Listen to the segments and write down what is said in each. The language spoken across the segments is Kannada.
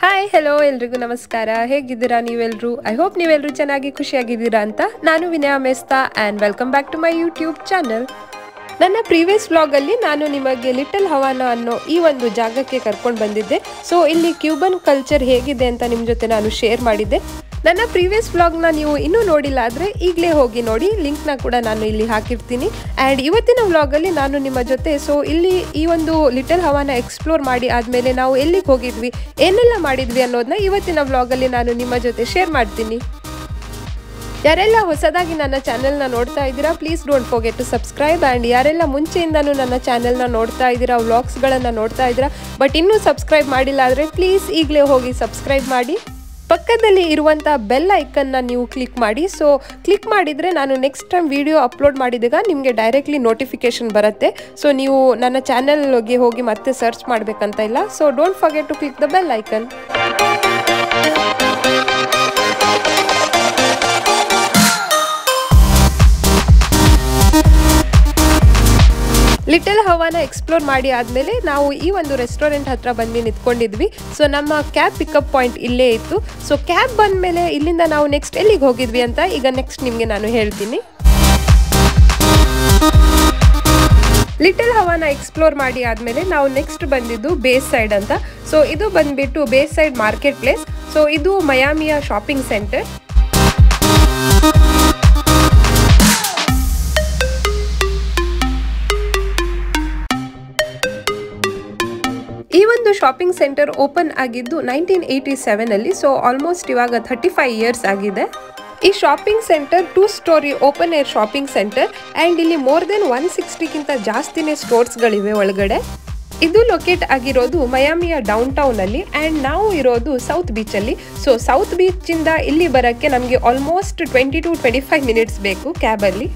ಹಾಯ್ ಹೆಲೋ ಎಲ್ರಿಗೂ ನಮಸ್ಕಾರ. ಹೇಗಿದ್ದೀರಾ ನೀವೆಲ್ಲರೂ? ಐ ಹೋಪ್ ನೀವೆಲ್ಲರೂ ಚೆನ್ನಾಗಿ ಖುಷಿಯಾಗಿದ್ದೀರಾ ಅಂತ. ನಾನು Vinaya Mesta and welcome back to my YouTube channel. ನನ್ನ ಪ್ರೀವಿಯಸ್ ವ್ಲಾಗಲ್ಲಿ ನಾನು ನಿಮಗೆ ಲಿಟಲ್ ಹವಾನಾ ಅನ್ನೋ ಈ ಒಂದು ಜಾಗಕ್ಕೆ ಕರ್ಕೊಂಡು ಬಂದಿದ್ದೆ. ಸೊ ಇಲ್ಲಿ ಕ್ಯೂಬನ್ ಕಲ್ಚರ್ ಹೇಗಿದೆ ಅಂತ ನಿಮ್ಮ ಜೊತೆ ನಾನು ಶೇರ್ ಮಾಡಿದ್ದೆ. ನನ್ನ ಪ್ರೀವಿಯಸ್ ವ್ಲಾಗ್ನ ನೀವು ಇನ್ನೂ ನೋಡಿಲ್ಲ ಆದರೆ ಈಗಲೇ ಹೋಗಿ ನೋಡಿ, ಲಿಂಕ್ನ ಕೂಡ ನಾನು ಇಲ್ಲಿ ಹಾಕಿರ್ತೀನಿ. ಆ್ಯಂಡ್ ಇವತ್ತಿನ ವ್ಲಾಗಲ್ಲಿ ನಾನು ನಿಮ್ಮ ಜೊತೆ ಇಲ್ಲಿ ಈ ಒಂದು ಲಿಟಲ್ ಹವಾನ ಎಕ್ಸ್ಪ್ಲೋರ್ ಮಾಡಿ ಆದಮೇಲೆ ನಾವು ಎಲ್ಲಿಗೆ ಹೋಗಿದ್ವಿ, ಏನೆಲ್ಲ ಮಾಡಿದ್ವಿ ಅನ್ನೋದನ್ನ ಇವತ್ತಿನ ವ್ಲಾಗಲ್ಲಿ ನಾನು ನಿಮ್ಮ ಜೊತೆ ಶೇರ್ ಮಾಡ್ತೀನಿ. ಯಾರೆಲ್ಲ ಹೊಸದಾಗಿ ನನ್ನ ಚಾನೆಲ್ನ ನೋಡ್ತಾ ಇದ್ದೀರಾ, please don't forget to subscribe. And ಯಾರೆಲ್ಲ ಮುಂಚೆಯಿಂದನೂ ನನ್ನ ಚಾನೆಲ್ನ ನೋಡ್ತಾ ಇದ್ದೀರಾ, ವ್ಲಾಗ್ಸ್ಗಳನ್ನು ನೋಡ್ತಾ ಇದ್ದೀರಾ ಬಟ್ ಇನ್ನೂ ಸಬ್ಸ್ಕ್ರೈಬ್ ಮಾಡಿಲ್ಲ ಆದರೆ ಪ್ಲೀಸ್ ಈಗಲೇ ಹೋಗಿ ಸಬ್ಸ್ಕ್ರೈಬ್ ಮಾಡಿ. ಪಕ್ಕದಲ್ಲಿ ಇರುವಂಥ ಬೆಲ್ ಐಕನ್ನ ನೀವು ಕ್ಲಿಕ್ ಮಾಡಿ. ಸೊ ಕ್ಲಿಕ್ ಮಾಡಿದರೆ ನಾನು ನೆಕ್ಸ್ಟ್ ಟೈಮ್ ವಿಡಿಯೋ ಅಪ್ಲೋಡ್ ಮಾಡಿದಾಗ ನಿಮಗೆ ಡೈರೆಕ್ಟ್ಲಿ ನೋಟಿಫಿಕೇಶನ್ ಬರುತ್ತೆ. ಸೊ ನೀವು ನನ್ನ ಚಾನಲ್ಗೆ ಹೋಗಿ ಮತ್ತೆ ಸರ್ಚ್ ಮಾಡಬೇಕಂತ ಇಲ್ಲ. So don't forget to click the bell icon. Little ಹವಾನ ಎಕ್ಸ್ಪ್ಲೋರ್ ಮಾಡಿ ಆದಮೇಲೆ ನಾವು ಈ ಒಂದು ರೆಸ್ಟೋರೆಂಟ್ ಹತ್ರ ಬಂದು ನಿಂತ್ಕೊಂಡಿದ್ವಿ. ಸೊ ನಮ್ಮ ಕ್ಯಾಬ್ ಪಿಕಪ್ ಪಾಯಿಂಟ್ ಇಲ್ಲೇ ಇತ್ತು. ಸೊ ಕ್ಯಾಬ್ ಬಂದಮೇಲೆ ಇಲ್ಲಿಂದ ನಾವು ನೆಕ್ಸ್ಟ್ ಎಲ್ಲಿಗೆ ಹೋಗಿದ್ವಿ ಅಂತ ಈಗ ನೆಕ್ಸ್ಟ್ ನಿಮಗೆ ನಾನು ಹೇಳ್ತೀನಿ. ಲಿಟಲ್ ಹವಾನ ಎಕ್ಸ್ಪ್ಲೋರ್ ಮಾಡಿ ಆದಮೇಲೆ ನಾವು ನೆಕ್ಸ್ಟ್ ಬಂದಿದ್ದು ಬೇಸೈಡ್ ಅಂತ. ಸೊ ಇದು ಬಂದ್ಬಿಟ್ಟು ಬೇಸೈಡ್ ಮಾರ್ಕೆಟ್ ಪ್ಲೇಸ್. ಸೊ ಇದು ಮಯಾಮಿಯ ಶಾಪಿಂಗ್ ಸೆಂಟರ್. ಈ ಒಂದು ಶಾಪಿಂಗ್ ಸೆಂಟರ್ ಓಪನ್ ಆಗಿದ್ದು 1987 ಸೊ ಆಲ್ಮೋಸ್ಟ್ ಇವಾಗ 35 ಇಯರ್ಸ್ ಆಗಿದೆ. ಈ shopping centre 2 story open air shopping centre and ಇಲ್ಲಿ ಮೋರ್ ದೆನ್ 160ಗಿಂತ ಜಾಸ್ತಿನೇ ಸ್ಟೋರ್ಸ್ಗಳಿವೆ ಒಳಗಡೆ. ಇದು ಲೊಕೇಟ್ ಆಗಿರೋದು ಮಯಾಮಿಯ ಡೌನ್ ಟೌನ್ ಅಲ್ಲಿ ಆ್ಯಂಡ್ ನಾವು ಇರೋದು ಸೌತ್ ಬೀಚಲ್ಲಿ. ಸೊ ಸೌತ್ ಬೀಚಿಂದ ಇಲ್ಲಿ ಬರೋಕ್ಕೆ ನಮಗೆ ಆಲ್ಮೋಸ್ಟ್ 20 to 25 ಮಿನಿಟ್ಸ್ ಬೇಕು ಕ್ಯಾಬಲ್ಲಿ.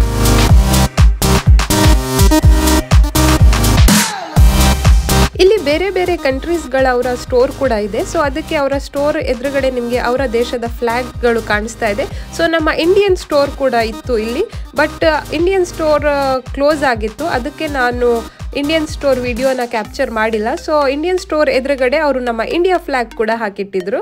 ಇಲ್ಲಿ ಬೇರೆ ಬೇರೆ ಕಂಟ್ರೀಸ್ಗಳ ಅವರ ಸ್ಟೋರ್ ಕೂಡ ಇದೆ. ಸೊ ಅದಕ್ಕೆ ಅವರ ಸ್ಟೋರ್ ಎದುರುಗಡೆ ನಿಮಗೆ ಅವರ ದೇಶದ ಫ್ಲ್ಯಾಗ್ಗಳು ಕಾಣಿಸ್ತಾ ಇದೆ. ಸೊ ನಮ್ಮ ಇಂಡಿಯನ್ ಸ್ಟೋರ್ ಕೂಡ ಇತ್ತು ಇಲ್ಲಿ, ಬಟ್ ಇಂಡಿಯನ್ ಸ್ಟೋರ್ ಕ್ಲೋಸ್ ಆಗಿತ್ತು. ಅದಕ್ಕೆ ನಾನು ಇಂಡಿಯನ್ ಸ್ಟೋರ್ ವಿಡಿಯೋನ ಕ್ಯಾಪ್ಚರ್ ಮಾಡಿಲ್ಲ. ಸೊ ಇಂಡಿಯನ್ ಸ್ಟೋರ್ ಎದುರುಗಡೆ ಅವರು ನಮ್ಮ ಇಂಡಿಯಾ ಫ್ಲ್ಯಾಗ್ ಕೂಡ ಹಾಕಿಟ್ಟಿದ್ರು.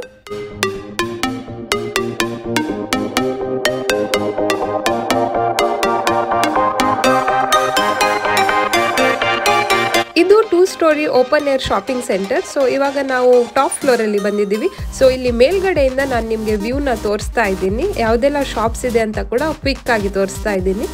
ಇದು 2 story open air shopping centre. So ಇವಾಗ ನಾವು ಟಾಪ್ ಫ್ಲೋರಲ್ಲಿ ಬಂದಿದ್ದೀವಿ. ಸೊ ಇಲ್ಲಿ ಮೇಲ್ಗಡೆಯಿಂದ ನಾನು ನಿಮಗೆ ವ್ಯೂನ ತೋರಿಸ್ತಾ ಇದ್ದೀನಿ, ಯಾವುದೆಲ್ಲ ಶಾಪ್ಸ್ ಇದೆ ಅಂತ ಕೂಡ ಕ್ವಿಕ್ ಆಗಿ ತೋರಿಸ್ತಾ ಇದ್ದೀನಿ.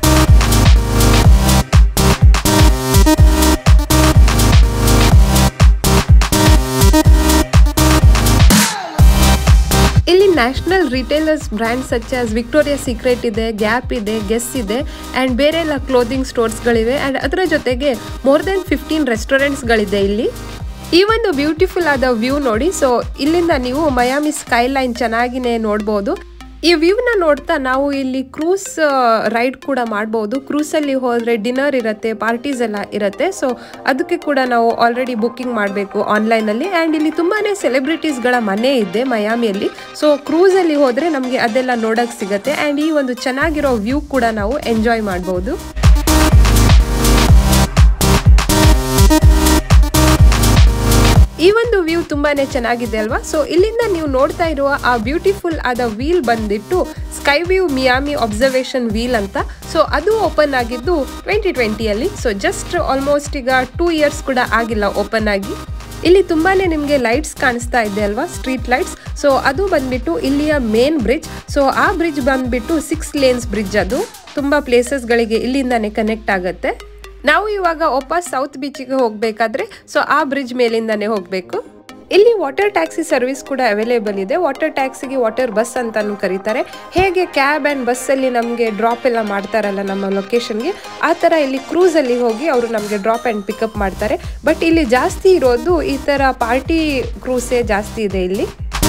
ಇಲ್ಲಿ national retailers brand such as Victoria Secret ಇದೆ, ಗ್ಯಾಪ್ ಇದೆ, ಗೆಸ್ ಇದೆ ಆ್ಯಂಡ್ ಬೇರೆ ಎಲ್ಲ ಕ್ಲೋದಿಂಗ್ ಸ್ಟೋರ್ಸ್ಗಳಿವೆ ಆ್ಯಂಡ್ ಅದರ ಜೊತೆಗೆ ಮೋರ್ ದೆನ್ 15 ರೆಸ್ಟೋರೆಂಟ್ಸ್ಗಳಿದೆ ಇಲ್ಲಿ. ಈ ಒಂದು ಬ್ಯೂಟಿಫುಲ್ ಆದ ವ್ಯೂ ನೋಡಿ. ಸೊ ಇಲ್ಲಿಂದ ನೀವು ಮಯಾಮಿ ಸ್ಕೈಲೈನ್ ಚೆನ್ನಾಗಿನೇ ನೋಡ್ಬೋದು. ಈ ವ್ಯೂನ ನೋಡ್ತಾ ನಾವು ಇಲ್ಲಿ ಕ್ರೂಸ್ ರೈಡ್ ಕೂಡ ಮಾಡ್ಬೋದು. ಕ್ರೂಸಲ್ಲಿ ಹೋದರೆ ಡಿನ್ನರ್ ಇರುತ್ತೆ, ಪಾರ್ಟೀಸ್ ಎಲ್ಲ ಇರುತ್ತೆ. ಸೊ ಅದಕ್ಕೆ ಕೂಡ ನಾವು ಆಲ್ರೆಡಿ ಬುಕ್ಕಿಂಗ್ ಮಾಡಬೇಕು ಆನ್ಲೈನಲ್ಲಿ. ಆ್ಯಂಡ್ ಇಲ್ಲಿ ತುಂಬಾ ಸೆಲೆಬ್ರಿಟೀಸ್ಗಳ ಮನೆ ಇದೆ ಮಯಾಮಿಯಲ್ಲಿ. ಸೊ ಕ್ರೂಸಲ್ಲಿ ಹೋದರೆ ನಮಗೆ ಅದೆಲ್ಲ ನೋಡೋಕ್ಕೆ ಸಿಗುತ್ತೆ ಆ್ಯಂಡ್ ಈ ಒಂದು ಚೆನ್ನಾಗಿರೋ ವ್ಯೂ ಕೂಡ ನಾವು ಎಂಜಾಯ್ ಮಾಡ್ಬೋದು. ಈ ಒಂದು ವ್ಯೂ ತುಂಬಾನೇ ಚೆನ್ನಾಗಿದೆ ಅಲ್ವಾ? ಸೊ ಇಲ್ಲಿಂದ ನೀವು ನೋಡ್ತಾ ಇರುವ ಆ ಬ್ಯೂಟಿಫುಲ್ ಆದ ವೀಲ್ ಬಂದ್ಬಿಟ್ಟು ಸ್ಕೈವ್ಯೂ ಮಿಯಾಮಿ ಅಬ್ಸರ್ವೇಷನ್ ವೀಲ್ ಅಂತ. ಸೊ ಅದು ಓಪನ್ ಆಗಿದ್ದು 2020 ಸೊ ಜಸ್ಟ್ ಆಲ್ಮೋಸ್ಟ್ ಈಗ 2 ಇಯರ್ಸ್ ಕೂಡ ಆಗಿಲ್ಲ ಓಪನ್ ಆಗಿ. ಇಲ್ಲಿ ತುಂಬಾನೇ ನಿಮಗೆ ಲೈಟ್ಸ್ ಕಾಣಿಸ್ತಾ ಇದೆ ಅಲ್ವಾ, ಸ್ಟ್ರೀಟ್ ಲೈಟ್ಸ್. ಸೊ ಅದು ಬಂದ್ಬಿಟ್ಟು ಇಲ್ಲಿಯ ಮೇನ್ ಬ್ರಿಡ್ಜ್. ಸೊ ಆ ಬ್ರಿಡ್ಜ್ ಬಂದ್ಬಿಟ್ಟು 6 ಲೇನ್ಸ್ ಬ್ರಿಡ್ಜ್. ಅದು ತುಂಬಾ ಪ್ಲೇಸಸ್ಗಳಿಗೆ ಇಲ್ಲಿಂದಾನೇ ಕನೆಕ್ಟ್ ಆಗುತ್ತೆ. ನಾವು ಇವಾಗ ವಾಪಸ್ ಸೌತ್ ಬೀಚಿಗೆ ಹೋಗಬೇಕಾದ್ರೆ ಸೊ ಆ ಬ್ರಿಡ್ಜ್ ಮೇಲಿಂದಾನೇ ಹೋಗಬೇಕು. ಇಲ್ಲಿ ವಾಟರ್ ಟ್ಯಾಕ್ಸಿ ಸರ್ವಿಸ್ ಕೂಡ ಅವೈಲೇಬಲ್ ಇದೆ. ವಾಟರ್ ಟ್ಯಾಕ್ಸಿಗೆ ವಾಟರ್ ಬಸ್ ಅಂತಾನು ಕರೀತಾರೆ. ಹೇಗೆ ಕ್ಯಾಬ್ ಆ್ಯಂಡ್ ಬಸ್ಸಲ್ಲಿ ನಮಗೆ ಡ್ರಾಪ್ ಎಲ್ಲ ಮಾಡ್ತಾರಲ್ಲ ನಮ್ಮ ಲೊಕೇಶನ್ಗೆ, ಆ ಥರ ಇಲ್ಲಿ ಕ್ರೂಸಲ್ಲಿ ಹೋಗಿ ಅವರು ನಮಗೆ ಡ್ರಾಪ್ ಆ್ಯಂಡ್ ಪಿಕಪ್ ಮಾಡ್ತಾರೆ. ಬಟ್ ಇಲ್ಲಿ ಜಾಸ್ತಿ ಇರೋದು ಈ ಥರ ಪಾರ್ಟಿ ಕ್ರೂಸೇ ಜಾಸ್ತಿ ಇದೆ ಇಲ್ಲಿ.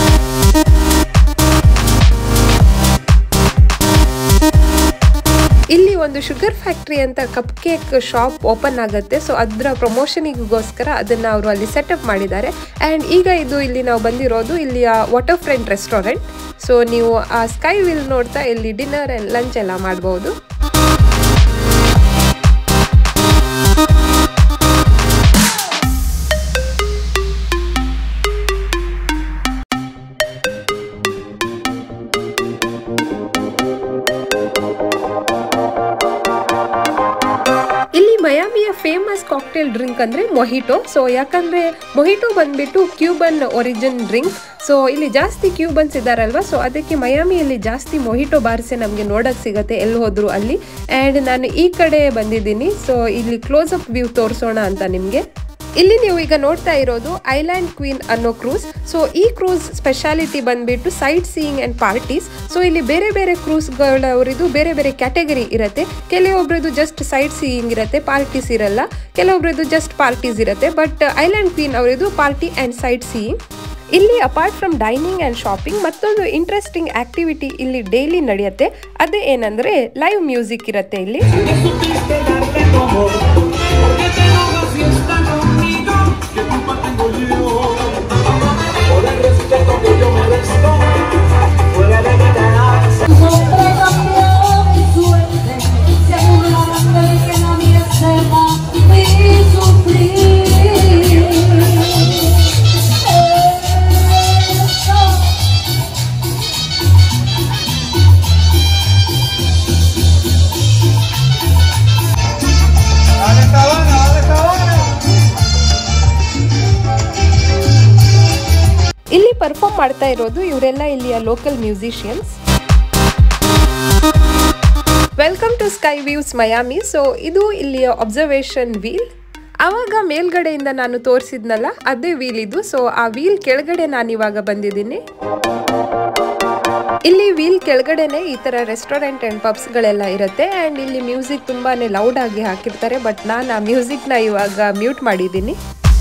ಇಲ್ಲಿ ಒಂದು ಶುಗರ್ ಫ್ಯಾಕ್ಟ್ರಿ ಅಂತ ಕಪ್ ಕೇಕ್ ಶಾಪ್ ಓಪನ್ ಆಗುತ್ತೆ. ಸೊ ಅದರ ಪ್ರಮೋಷನಿಗೋಸ್ಕರ ಅದನ್ನು ಅವರು ಅಲ್ಲಿ ಸೆಟಪ್ ಮಾಡಿದ್ದಾರೆ. ಆ್ಯಂಡ್ ಈಗ ಇಲ್ಲಿ ನಾವು ಬಂದಿರೋದು ಇಲ್ಲಿಯ ವಾಟರ್ ಫ್ರಂಟ್ ರೆಸ್ಟೋರೆಂಟ್. ಸೊ ನೀವು ಆ ಸ್ಕೈ ವಿಲ್ ನೋಡ್ತಾ ಇಲ್ಲಿ ಡಿನ್ನರ್ ಆ್ಯಂಡ್ ಲಂಚ್ ಎಲ್ಲ ಮಾಡ್ಬೋದು. ಕಾಕ್ಟೇಲ್ ಡ್ರಿಂಕ್ ಅಂದರೆ ಮೊಹಿಟೋ. ಸೊ ಯಾಕಂದರೆ ಮೊಹಿಟೋ ಬಂದುಬಿಟ್ಟು ಕ್ಯೂಬನ್ ಒರಿಜಿನ್ ಡ್ರಿಂಕ್. ಸೊ ಇಲ್ಲಿ ಜಾಸ್ತಿ ಕ್ಯೂಬನ್ಸ್ ಇದ್ದಾರಲ್ವ, ಸೊ ಅದಕ್ಕೆ ಮಯಾಮಿಯಲ್ಲಿ ಜಾಸ್ತಿ ಮೊಹಿಟೋ ಬಾರ್ಸೆ ನಮಗೆ ನೋಡೋಕ್ಕೆ ಸಿಗುತ್ತೆ ಎಲ್ಲಿ ಹೋದ್ರು ಅಲ್ಲಿ. ಆ್ಯಂಡ್ ನಾನು ಈ ಕಡೆ ಬಂದಿದ್ದೀನಿ. ಸೊ ಇಲ್ಲಿ ಕ್ಲೋಸ್ ಅಪ್ ವ್ಯೂ ತೋರಿಸೋಣ ಅಂತ ನಿಮಗೆ. ಇಲ್ಲಿ ನೀವು ಈಗ ನೋಡ್ತಾ ಇರೋದು ಐಲ್ಯಾಂಡ್ ಕ್ವೀನ್ ಅನ್ನೋ ಕ್ರೂಸ್. ಸೊ ಈ ಕ್ರೂಸ್ ಸ್ಪೆಷಾಲಿಟಿ ಬಂದ್ಬಿಟ್ಟು sightseeing and parties. So ಇಲ್ಲಿ ಬೇರೆ ಬೇರೆ ಕ್ರೂಸ್ಗಳವರಿದು ಬೇರೆ ಬೇರೆ ಕ್ಯಾಟಗರಿ ಇರುತ್ತೆ. ಕೆಲವೊಬ್ರದ್ದು ಜಸ್ಟ್ ಸೈಟ್ ಸೀಯಿಂಗ್ ಇರುತ್ತೆ, ಪಾರ್ಟೀಸ್ ಇರಲ್ಲ. ಕೆಲವೊಬ್ರದ್ದು ಜಸ್ಟ್ ಪಾರ್ಟೀಸ್ ಇರುತ್ತೆ. ಬಟ್ ಐಲ್ಯಾಂಡ್ ಕ್ವೀನ್ ಅವರದು ಪಾರ್ಟಿ ಆ್ಯಂಡ್ ಸೈಟ್ ಸೀಯಿಂಗ್. ಇಲ್ಲಿ apart from dining and shopping ಮತ್ತೊಂದು ಇಂಟ್ರೆಸ್ಟಿಂಗ್ ಆಕ್ಟಿವಿಟಿ ಇಲ್ಲಿ ಡೈಲಿ ನಡೆಯುತ್ತೆ. ಅದೇ ಏನಂದರೆ ಲೈವ್ ಮ್ಯೂಸಿಕ್ ಇರುತ್ತೆ ಇಲ್ಲಿ. ಇಲ್ಲಿ ಪರ್ಫಾರ್ಮ್ ಮಾಡ್ತಾ ಇರೋದು ಇವರೆಲ್ಲ ಇಲ್ಲಿಯ local musicians. Welcome to Skyviews Miami. So ಇದು ಇಲ್ಲಿಯ ಅಬ್ಸರ್ವೇಷನ್ ವೀಲ್. ಆವಾಗ ಮೇಲ್ಗಡೆಯಿಂದ ನಾನು ತೋರಿಸಿದ್ನಲ್ಲ ಅದೇ ವೀಲ್ ಇದು. ಸೊ ಆ ವೀಲ್ ಕೆಳಗಡೆ ನಾನು ಇವಾಗ ಬಂದಿದ್ದೀನಿ. ಇಲ್ಲಿ ವೀಲ್ ಕೆಳಗಡೆನೆ ಈ ಥರ ರೆಸ್ಟೋರೆಂಟ್ ಆ್ಯಂಡ್ ಪಬ್ಸ್ಗಳೆಲ್ಲ ಇರುತ್ತೆ. ಆ್ಯಂಡ್ ಇಲ್ಲಿ ಮ್ಯೂಸಿಕ್ ತುಂಬಾ ಲೌಡ್ ಆಗಿ ಹಾಕಿರ್ತಾರೆ. ಬಟ್ ನಾನು ಆ ಮ್ಯೂಸಿಕ್ನ ಇವಾಗ ಮ್ಯೂಟ್ ಮಾಡಿದ್ದೀನಿ.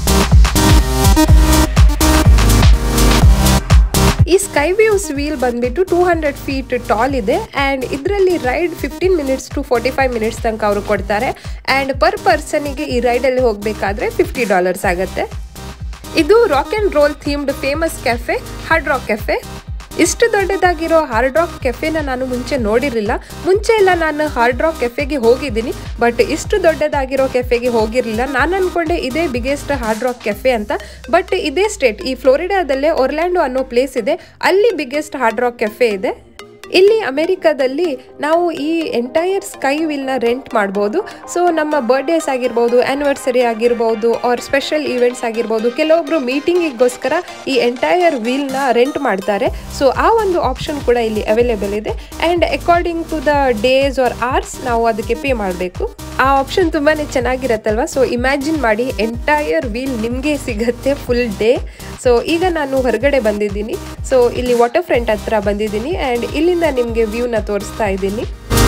ಈ ಸ್ಕೈವ್ಯೂಸ್ ವೀಲ್ ಬಂದ್ಬಿಟ್ಟು 200 ಫೀಟ್ ಟಾಲ್ ಇದೆ. ಆ್ಯಂಡ್ ಇದರಲ್ಲಿ ರೈಡ್ 15 ಮಿನಿಟ್ಸ್ ಟು 45 ಮಿನಿಟ್ಸ್ ತನಕ ಅವರು ಕೊಡ್ತಾರೆ. ಆ್ಯಂಡ್ ಪರ್ ಪರ್ಸನಿಗೆ ಈ ರೈಡಲ್ಲಿ ಹೋಗಬೇಕಾದ್ರೆ $50 ಆಗುತ್ತೆ. ಇದು rock and roll themed famous cafe hard rock cafe. ಇಷ್ಟು ದೊಡ್ಡದಾಗಿರೋ ಹಾರ್ಡ್ ರಾಕ್ ಕೆಫೆನ ನಾನು ಮುಂಚೆ ನೋಡಿರಲಿಲ್ಲ. ಮುಂಚೆ ಎಲ್ಲ ನಾನು ಹಾರ್ಡ್ ರಾಕ್ ಕೆಫೆಗೆ ಹೋಗಿದ್ದೀನಿ, ಬಟ್ ಇಷ್ಟು ದೊಡ್ಡದಾಗಿರೋ ಕೆಫೆಗೆ ಹೋಗಿರಲಿಲ್ಲ. ನಾನು ಅಂದ್ಕೊಂಡೆ ಇದೇ ಬಿಗ್ಗೆಸ್ಟ್ ಹಾರ್ಡ್ ರಾಕ್ ಕೆಫೆ ಅಂತ. ಬಟ್ ಇದೇ ಸ್ಟೇಟ್ ಈ ಫ್ಲೋರಿಡಾದಲ್ಲೇ ಒರ್ಲ್ಯಾಂಡೋ ಅನ್ನೋ ಪ್ಲೇಸ್ ಇದೆ, ಅಲ್ಲಿ ಬಿಗ್ಗೆಸ್ಟ್ ಹಾರ್ಡ್ ರಾಕ್ ಕೆಫೆ ಇದೆ. ಇಲ್ಲಿ ಅಮೆರಿಕಾದಲ್ಲಿ ನಾವು ಈ ಎಂಟೈರ್ ಸ್ಕೈ ವೀಲ್ನ ರೆಂಟ್ ಮಾಡ್ಬೋದು. ಸೊ ನಮ್ಮ ಬರ್ಡೇಸ್ ಆಗಿರ್ಬೋದು, ಆ್ಯನಿವರ್ಸರಿ ಆಗಿರ್ಬೋದು, ಆರ್ ಸ್ಪೆಷಲ್ ಈವೆಂಟ್ಸ್ ಆಗಿರ್ಬೋದು, ಕೆಲವೊಬ್ಬರು ಮೀಟಿಂಗಿಗೋಸ್ಕರ ಈ ಎಂಟೈರ್ ವೀಲ್ನ ರೆಂಟ್ ಮಾಡ್ತಾರೆ. ಸೊ ಆ ಒಂದು ಆಪ್ಷನ್ ಕೂಡ ಇಲ್ಲಿ ಅವೈಲೇಬಲ್ ಇದೆ. And according to the days or hours ನಾವು ಅದಕ್ಕೆ ಪೇ ಮಾಡಬೇಕು. ಆ ಆಪ್ಷನ್ ತುಂಬಾ ಚೆನ್ನಾಗಿರತ್ತಲ್ವ. ಸೊ ಇಮ್ಯಾಜಿನ್ ಮಾಡಿ ಎಂಟೈರ್ ವೀಲ್ ನಿಮಗೆ ಸಿಗುತ್ತೆ ಫುಲ್ ಡೇ. ಸೊ ಈಗ ನಾನು ಹೊರಗಡೆ ಬಂದಿದ್ದೀನಿ. ಸೊ ಇಲ್ಲಿ ವಾಟರ್ ಫ್ರಂಟ್ ಹತ್ರ ಬಂದಿದ್ದೀನಿ. ಆ್ಯಂಡ್ ಇಲ್ಲಿಂದ ನಿಮಗೆ ವ್ಯೂನ ತೋರಿಸ್ತಾ ಇದ್ದೀನಿ.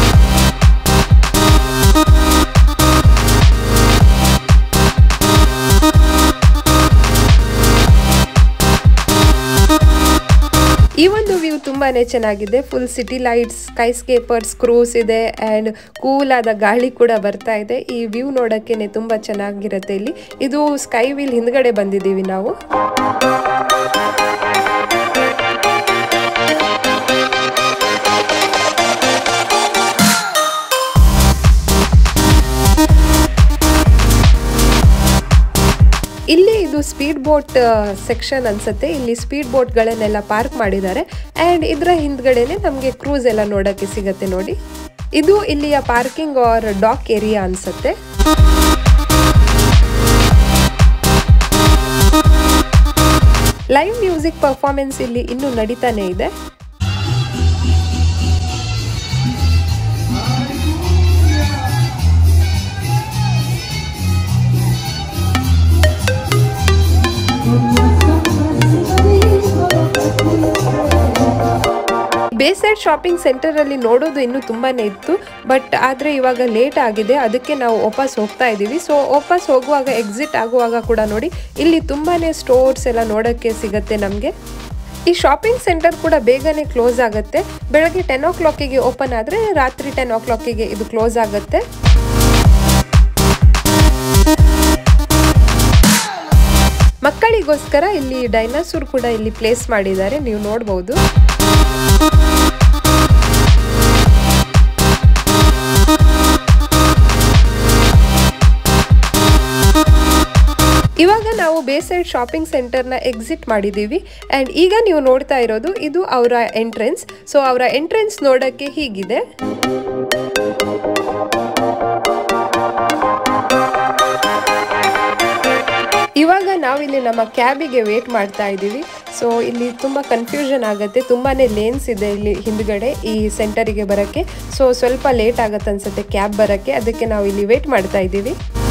ಈ ಒಂದು ವ್ಯೂ ತುಂಬಾ ಚೆನ್ನಾಗಿದೆ. Full city lights, skyscrapers, cruise ಇದೆ. ಆ್ಯಂಡ್ ಕೂಲ್ ಆದ ಗಾಳಿ ಕೂಡ ಬರ್ತಾ ಇದೆ. ಈ ವ್ಯೂ ನೋಡೋಕ್ಕೆ ತುಂಬ ಚೆನ್ನಾಗಿರುತ್ತೆ. ಇಲ್ಲಿ ಇದು ಸ್ಕೈ ವೀಲ್ ಹಿಂದ್ಗಡೆ ಬಂದಿದ್ದೀವಿ ನಾವು. ಇಲ್ಲಿ ಇದು ಸ್ಪೀಡ್ ಬೋಟ್ ಸೆಕ್ಷನ್ ಅನ್ಸುತ್ತೆ. ಇಲ್ಲಿ ಸ್ಪೀಡ್ ಬೋಟ್ಗಳನ್ನೆಲ್ಲ ಪಾರ್ಕ್ ಮಾಡಿದ್ದಾರೆ. ಆ್ಯಂಡ್ ಇದರ ಹಿಂದ್ಗಡೆನೆ ನಮಗೆ ಕ್ರೂಸ್ ಎಲ್ಲ ನೋಡೋಕ್ಕೆ ಸಿಗತ್ತೆ ನೋಡಿ. ಇದು ಇಲ್ಲಿಯ ಪಾರ್ಕಿಂಗ್ ಆರ್ ಡಾಕ್ ಏರಿಯಾ ಅನ್ಸುತ್ತೆ. ಲೈವ್ ಮ್ಯೂಸಿಕ್ ಪರ್ಫಾರ್ಮೆನ್ಸ್ ಇಲ್ಲಿ ಇನ್ನೂ ನಡೀತಾನೆ ಇದೆ. ಬೇಸೈಡ್ ಶಾಪಿಂಗ್ ಸೆಂಟರಲ್ಲಿ ನೋಡೋದು ಇನ್ನೂ ತುಂಬಾ ಇತ್ತು. ಬಟ್ ಆದರೆ ಇವಾಗ ಲೇಟ್ ಆಗಿದೆ, ಅದಕ್ಕೆ ನಾವು ವಾಪಸ್ ಹೋಗ್ತಾ ಇದ್ದೀವಿ. ಸೊ ವಾಪಸ್ ಹೋಗುವಾಗ ಎಕ್ಸಿಟ್ ಆಗುವಾಗ ಕೂಡ ನೋಡಿ ಇಲ್ಲಿ ತುಂಬಾ ಸ್ಟೋರ್ಸ್ ಎಲ್ಲ ನೋಡೋಕ್ಕೆ ಸಿಗುತ್ತೆ ನಮಗೆ. ಈ ಶಾಪಿಂಗ್ ಸೆಂಟರ್ ಕೂಡ ಬೇಗನೆ ಕ್ಲೋಸ್ ಆಗುತ್ತೆ. ಬೆಳಗ್ಗೆ 10 o'clock ಓಪನ್ ಆದರೆ ರಾತ್ರಿ 10 o'clock ಇದು ಕ್ಲೋಸ್ ಆಗುತ್ತೆ. ಮಕ್ಕಳಿಗೋಸ್ಕರ ಇಲ್ಲಿ ಡೈನಾಸೂರ್ ಕೂಡ ಇಲ್ಲಿ ಪ್ಲೇಸ್ ಮಾಡಿದ್ದಾರೆ, ನೀವು ನೋಡಬಹುದು. ಇವಾಗ ನಾವು ಬೇಸೈಡ್ ಶಾಪಿಂಗ್ ಸೆಂಟರ್ನ ಎಕ್ಸಿಟ್ ಮಾಡಿದ್ದೀವಿ. ಆ್ಯಂಡ್ ಈಗ ನೀವು ನೋಡ್ತಾ ಇರೋದು ಇದು ಅವರ ಎಂಟ್ರೆನ್ಸ್. ಸೊ ಅವರ ಎಂಟ್ರೆನ್ಸ್ ನೋಡೋಕ್ಕೆ ಹೀಗಿದೆ. ಇವಾಗ ನಾವಿಲ್ಲಿ ನಮ್ಮ ಕ್ಯಾಬಿಗೆ ವೇಟ್ ಮಾಡ್ತಾ ಇದ್ದೀವಿ. ಸೊ ಇಲ್ಲಿ ತುಂಬ ಕನ್ಫ್ಯೂಷನ್ ಆಗುತ್ತೆ, ತುಂಬಾ ಲೇನ್ಸ್ ಇದೆ ಇಲ್ಲಿ ಹಿಂದ್ಗಡೆ ಈ ಸೆಂಟರಿಗೆ ಬರೋಕ್ಕೆ. ಸೊ ಸ್ವಲ್ಪ ಲೇಟ್ ಆಗುತ್ತೆ ಅನ್ಸುತ್ತೆ ಕ್ಯಾಬ್ ಬರೋಕ್ಕೆ, ಅದಕ್ಕೆ ನಾವು ಇಲ್ಲಿ ವೇಟ್ ಮಾಡ್ತಾ ಇದ್ದೀವಿ.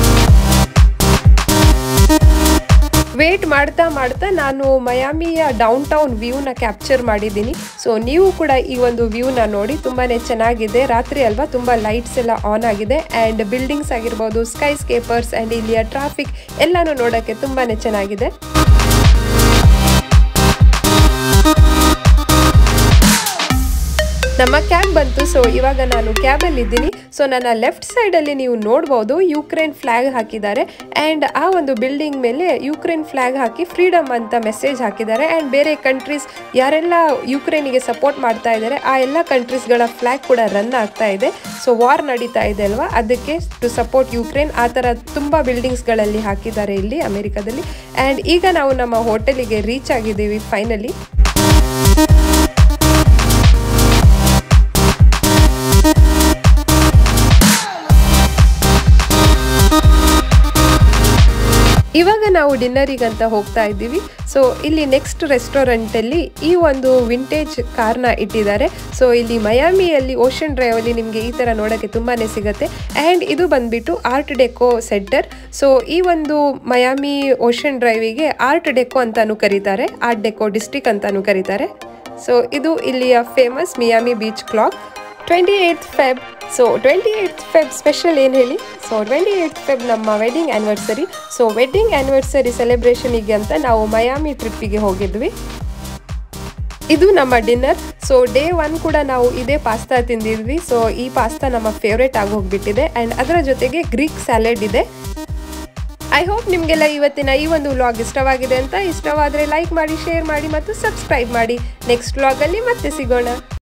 ವೇಟ್ ಮಾಡ್ತಾ ನಾನು ಮಯಾಮಿಯ ಡೌನ್ ಟೌನ್ ವ್ಯೂನ ಕ್ಯಾಪ್ಚರ್ ಮಾಡಿದ್ದೀನಿ. ಸೊ ನೀವು ಕೂಡ ಈ ಒಂದು ವ್ಯೂನ ನೋಡಿ, ತುಂಬಾ ಚೆನ್ನಾಗಿದೆ. ರಾತ್ರಿ ಅಲ್ವಾ, ತುಂಬ ಲೈಟ್ಸ್ ಎಲ್ಲ ಆನ್ ಆಗಿದೆ ಆ್ಯಂಡ್ ಬಿಲ್ಡಿಂಗ್ಸ್ ಆಗಿರ್ಬೋದು, ಸ್ಕೈ ಸ್ಕೇಪರ್ಸ್ ಆ್ಯಂಡ್ ಇಲ್ಲಿಯ ಟ್ರಾಫಿಕ್ ಎಲ್ಲನೂ ನೋಡೋಕ್ಕೆ ತುಂಬಾ ಚೆನ್ನಾಗಿದೆ. ನಮ್ಮ ಕ್ಯಾಬ್ ಬಂತು. ಸೊ ಇವಾಗ ನಾನು ಕ್ಯಾಬಲ್ಲಿ ಇದ್ದೀನಿ. ಸೊ ನನ್ನ ಲೆಫ್ಟ್ ಸೈಡಲ್ಲಿ ನೀವು ನೋಡ್ಬೋದು ಯುಕ್ರೇನ್ ಫ್ಲ್ಯಾಗ್ ಹಾಕಿದ್ದಾರೆ ಆ್ಯಂಡ್ ಆ ಒಂದು ಬಿಲ್ಡಿಂಗ್ ಮೇಲೆ ಯುಕ್ರೇನ್ ಫ್ಲ್ಯಾಗ್ ಹಾಕಿ ಫ್ರೀಡಮ್ ಅಂತ ಮೆಸೇಜ್ ಹಾಕಿದ್ದಾರೆ. ಆ್ಯಂಡ್ ಬೇರೆ ಕಂಟ್ರೀಸ್ ಯಾರೆಲ್ಲ ಯುಕ್ರೇನಿಗೆ ಸಪೋರ್ಟ್ ಮಾಡ್ತಾ ಇದ್ದಾರೆ ಆ ಎಲ್ಲ ಕಂಟ್ರೀಸ್ಗಳ ಫ್ಲ್ಯಾಗ್ ಕೂಡ ರನ್ ಆಗ್ತಾ ಇದೆ. ಸೊ ವಾರ್ ನಡೀತಾ ಇದೆ ಅಲ್ವಾ, ಅದಕ್ಕೆ ಟು ಸಪೋರ್ಟ್ ಯುಕ್ರೇನ್ ಆ ಥರ ತುಂಬ ಬಿಲ್ಡಿಂಗ್ಸ್ಗಳಲ್ಲಿ ಹಾಕಿದ್ದಾರೆ ಇಲ್ಲಿ ಅಮೆರಿಕದಲ್ಲಿ. ಆ್ಯಂಡ್ ಈಗ ನಾವು ನಮ್ಮ ಹೋಟೆಲಿಗೆ ರೀಚ್ ಆಗಿದ್ದೀವಿ ಫೈನಲಿ. ಇವಾಗ ನಾವು ಡಿನ್ನರಿಗಂತ ಹೋಗ್ತಾ ಇದ್ದೀವಿ. ಸೊ ಇಲ್ಲಿ ನೆಕ್ಸ್ಟ್ ರೆಸ್ಟೋರೆಂಟಲ್ಲಿ ಈ ಒಂದು ವಿಂಟೇಜ್ ಕಾರ್ನ ಇಟ್ಟಿದ್ದಾರೆ. ಸೊ ಇಲ್ಲಿ ಮಯಾಮಿಯಲ್ಲಿ ಓಷನ್ ಡ್ರೈವಲ್ಲಿ ನಿಮಗೆ ಈ ಥರ ನೋಡೋಕ್ಕೆ ತುಂಬಾ ಸಿಗುತ್ತೆ. ಆ್ಯಂಡ್ ಇದು ಬಂದುಬಿಟ್ಟು ಆರ್ಟ್ ಡೆಕೋ ಸೆಂಟರ್. ಸೊ ಈ ಒಂದು ಮಯಾಮಿ ಓಷನ್ ಡ್ರೈವಿಗೆ ಆರ್ಟ್ ಡೆಕೋ ಅಂತಾನು ಕರೀತಾರೆ, ಆರ್ಟ್ ಡೆಕೋ ಡಿಸ್ಟ್ರಿಕ್ಟ್ ಅಂತಾನು ಕರೀತಾರೆ. ಸೊ ಇದು ಇಲ್ಲಿಯ famous Miami beach clock. 28th Feb. So 28th Feb special ಏನು ಹೇಳಿ? ಸೊ 28th Feb ನಮ್ಮ wedding anniversary. So wedding anniversary ಸೆಲೆಬ್ರೇಷನಿಗೆ ಅಂತ ನಾವು ಮಯಾಮಿ ಟ್ರಿಪ್ಪಿಗೆ ಹೋಗಿದ್ವಿ. ಇದು ನಮ್ಮ ಡಿನ್ನರ್. ಸೊ ಡೇ 1 ಕೂಡ ನಾವು ಇದೇ ಪಾಸ್ತಾ ತಿಂದಿದ್ವಿ. ಸೊ ಈ ಪಾಸ್ತಾ ನಮ್ಮ ಫೇವ್ರೇಟ್ ಆಗಿ ಹೋಗಿಬಿಟ್ಟಿದೆ ಆ್ಯಂಡ್ ಅದರ ಜೊತೆಗೆ ಗ್ರೀಕ್ ಸ್ಯಾಲೆಡ್ ಇದೆ. ಐ ಹೋಪ್ ನಿಮಗೆಲ್ಲ ಇವತ್ತಿನ ಈ ಒಂದು ವ್ಲಾಗ್ ಇಷ್ಟವಾಗಿದೆ ಅಂತ. ಇಷ್ಟವಾದರೆ ಲೈಕ್ ಮಾಡಿ, ಶೇರ್ ಮಾಡಿ ಮತ್ತು ಸಬ್ಸ್ಕ್ರೈಬ್ ಮಾಡಿ. ನೆಕ್ಸ್ಟ್ ವ್ಲಾಗಲ್ಲಿ ಮತ್ತೆ ಸಿಗೋಣ.